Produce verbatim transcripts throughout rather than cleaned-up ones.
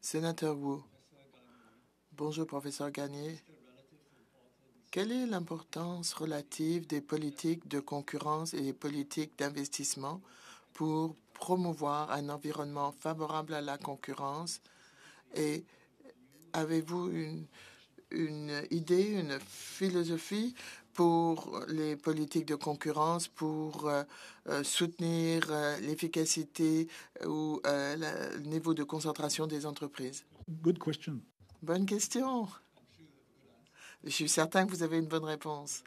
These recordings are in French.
Sénateur Wu. Bonjour, professeur Gagné. Quelle est l'importance relative des politiques de concurrence et des politiques d'investissement pour promouvoir un environnement favorable à la concurrence? Et avez-vous une, une idée, une philosophie pour les politiques de concurrence, pour euh, euh, soutenir euh, l'efficacité ou euh, la- le niveau de concentration des entreprises? Good question. Bonne question. Je suis certain que vous avez une bonne réponse.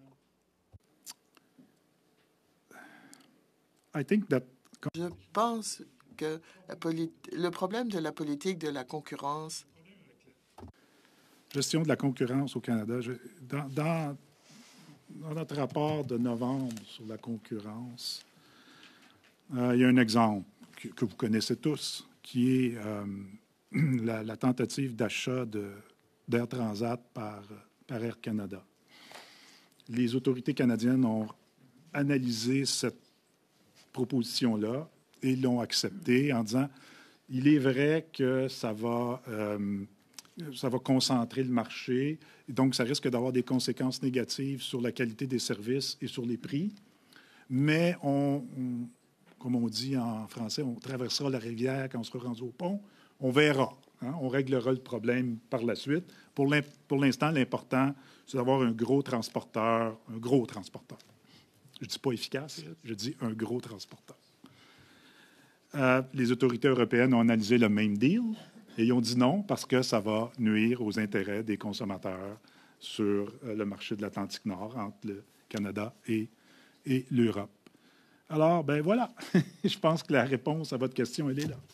I think that Je pense que la polit- le problème de la politique de la concurrence, gestion de la concurrence au Canada, je- dans, dans- dans notre rapport de novembre sur la concurrence, euh, il y a un exemple que, que vous connaissez tous, qui est euh, la, la tentative d'achat de- d'Air Transat par, par Air Canada. Les autorités canadiennes ont analysé cette proposition-là et l'ont acceptée en disant il est vrai que ça va, euh, ça va concentrer le marché, et donc ça risque d'avoir des conséquences négatives sur la qualité des services et sur les prix, mais on, on- comme on dit en français, on traversera la rivière quand on sera rendu au pont, on verra, hein, on réglera le problème par la suite. Pour l'in- pour l'instant, l'important, c'est d'avoir un gros transporteur, un gros transporteur. Je ne dis pas efficace, je dis un gros transporteur. Euh, les autorités européennes ont analysé le même deal et ils ont dit non parce que ça va nuire aux intérêts des consommateurs sur euh, le marché de l'Atlantique Nord entre le Canada et, et l'Europe. Alors, ben voilà, je pense que la réponse à votre question, elle est là.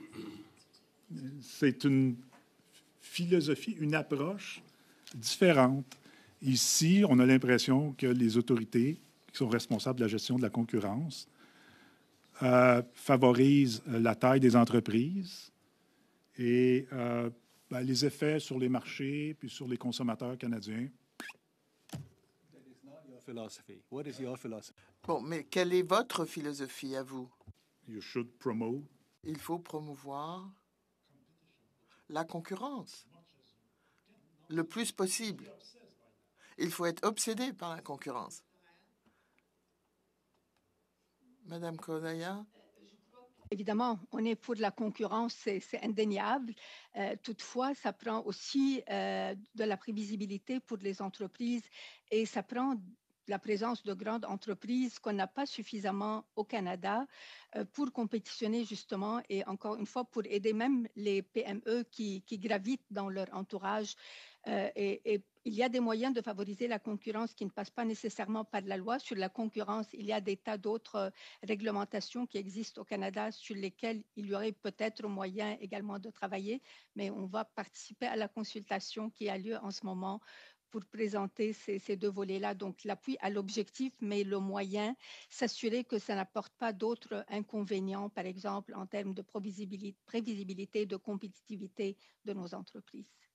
C'est une philosophie, une approche différente. Ici, on a l'impression que les autorités qui sont responsables de la gestion de la concurrence euh, favorisent la taille des entreprises et euh, ben, les effets sur les marchés puis sur les consommateurs canadiens. That is not your philosophy. What is your philosophy? bon, mais quelle est votre philosophie à vous? You should promote. Il faut promouvoir la concurrence le plus possible. Il faut être obsédé par la concurrence. Madame Kodaya, Évidemment, on est pour la concurrence, c'est c'est indéniable. Euh, toutefois, ça prend aussi euh, de la prévisibilité pour les entreprises et ça prend la présence de grandes entreprises qu'on n'a pas suffisamment au Canada euh, pour compétitionner justement et encore une fois pour aider même les P M E qui, qui gravitent dans leur entourage. Euh, et, et il y a des moyens de favoriser la concurrence qui ne passent pas nécessairement par la loi. Sur la concurrence, il y a des tas d'autres euh, réglementations qui existent au Canada sur lesquelles il y aurait peut-être moyen également de travailler, mais on va participer à la consultation qui a lieu en ce moment pour présenter ces, ces deux volets-là. Donc, l'appui à l'objectif, mais le moyen, s'assurer que ça n'apporte pas d'autres inconvénients, par exemple en termes de prévisibilité, prévisibilité, de compétitivité de nos entreprises.